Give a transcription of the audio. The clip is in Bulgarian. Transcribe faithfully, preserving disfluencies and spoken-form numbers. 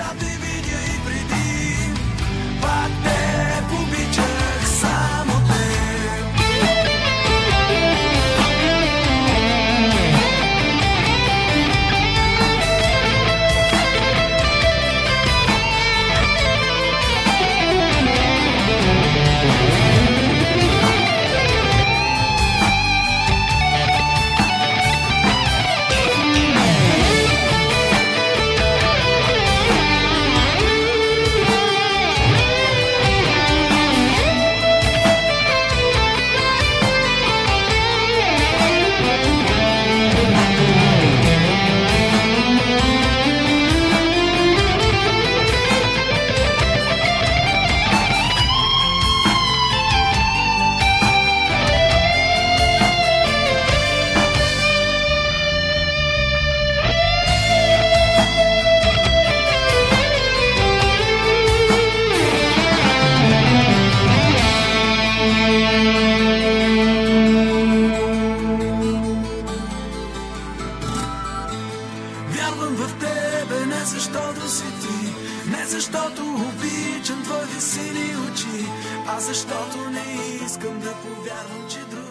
да те видя и преди. Пак те обичах, само те. Вярвам в тебе не защото си ти, не защото обичам твоите сини очи, а защото не искам да повярвам, че друг